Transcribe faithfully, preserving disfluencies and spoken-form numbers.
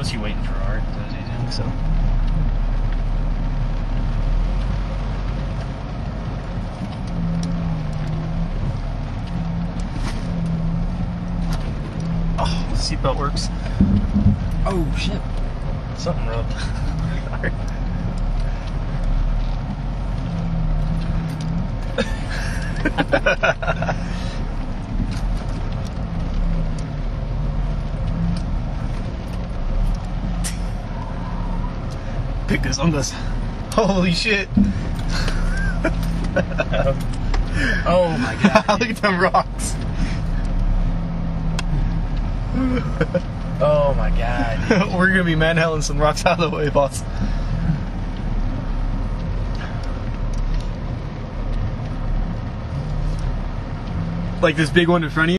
Was he waiting for Art? Is that what he's doing? So. Oh, seatbelt works. Oh shit! Something rubbed. Sorry. Pick this ondas. Holy shit! Oh my god. Look at them rocks. Oh my god. We're gonna be manhandling some rocks out of the way, boss. Like this big one in front of you.